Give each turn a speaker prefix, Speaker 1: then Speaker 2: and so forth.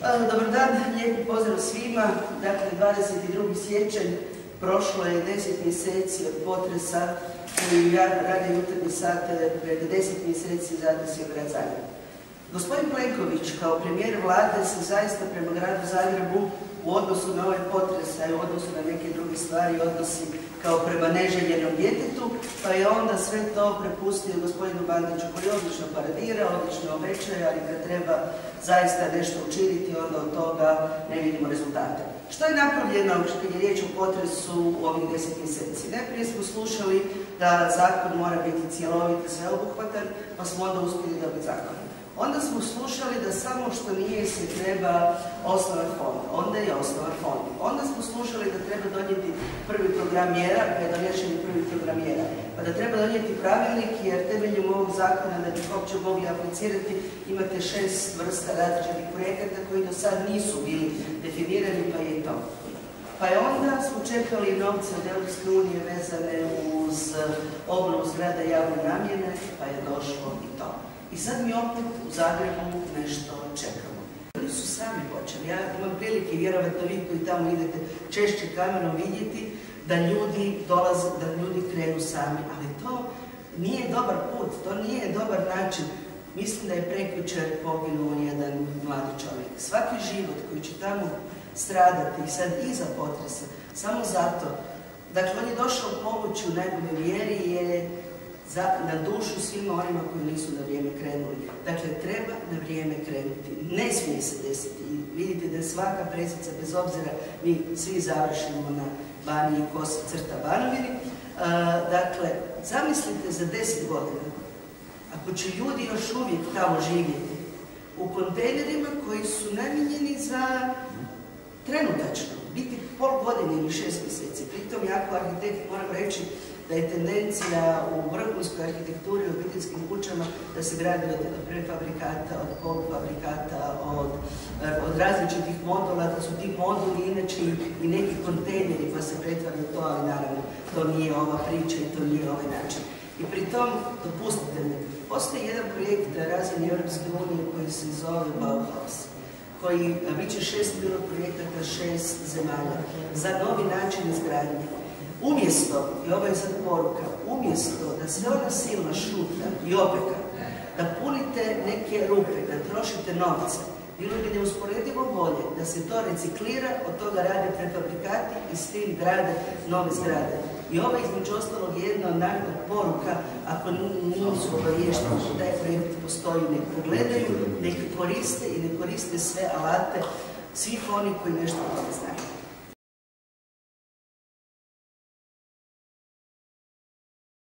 Speaker 1: Dobar dan, lijepi pozdrav svima. Dakle, 22. siječanj, prošlo je 10 mjeseci od potresa koji rade jutarnje sate pred 10 mjeseci zadesio grad Zagreb. Gospodin Plenković kao premijer vlade se zaista prema gradu Zagrebu u odnosu na ovaj potres, a i u odnosu na neke druge stvari odnosi kao prema neželjenom djetetu, pa je onda sve to prepustio gospodinu Bandiću koji odlično paradira, odlično obećaje, ali kad treba zaista nešto učiniti, onda od toga ne vidimo rezultate. Što je napravljeno kad je riječ o potresu u ovih 10 mjeseci? Najprije smo slušali da zakon mora biti cjelovit i sveobuhvatan, pa smo onda uspjeli dobiti zakon. Onda smo slušali da samo što nije se treba osnovan fond, onda je osnovan fond. Onda smo slušali da treba donijeti prvi program mjera, pa je donešen prvi program mjera. Pa da treba donijeti pravilnik, jer temeljem ovog zakona da bi uopće mogli aplicirati imate 6 vrsta različitih projekata koji do sad nisu bili definirani, pa je i to. Pa je onda smo čekali novce od Europske unije vezane uz obnovu zgrada javne namjene, pa je došlo i to. I sad mi opet u Zagrebu nešto čekamo. Ljudi su sami počeli. Ja imam prilike, vjerovatno vi koji tamo idete češće kamerom vidjeti, da ljudi dolaze, da ljudi krenu sami. Ali to nije dobar put, to nije dobar način. Mislim da je prekjučer poginuo jedan mladi čovjek. Svaki život koji će tamo stradati, sad iza potresa, samo zato, dakle on je došao pomoći u najboljoj vjeri, je na dušu svima onima koji nisu na vrijeme krenuli. Dakle, treba na vrijeme krenuti. Ne smije se desiti. Vidite da je svaka presica, bez obzira, mi svi završimo na Baniji, kosa, crta, Banovini. Dakle, zamislite za 10 godina, ako će ljudi još uvijek tamo živjeti, u kontejnerima koji su namijenjeni za trenutačno, biti pol godine ili 6 mjeseci. Pritom, ja kao arhitekt moram reći da je tendencija u vrhunskoj arhitekturi u obiteljskim kućama da se gradi od prefabrikata, od polufabrikata, od različitih modula, da su ti moduli inače i neki kontejneri pa se pretvaraju to, ali naravno to nije ova priča i to nije ovaj način. I pri tom, dopustite mi, postoji jedan projekt na razini Europske unije koji se zove Bauhaus, koji bit će 6 pilot projekata 6 zemalja za novi način izgradnje. Umjesto, i ovo je sad poruka, umjesto da se ona silna šuta i opeka, da punite neke rupe, da trošite novce, bilo bi neusporedivo bolje da se to reciklira, od toga rade prefabrikati i s tim grade nove zgrade. I ovo između ostalog je jedna od poruka, ako nisu obaviješteni da taj projekt postoji, nek pogledaju, nek koriste i ne koriste sve alate svih oni koji nešto o tome znaju.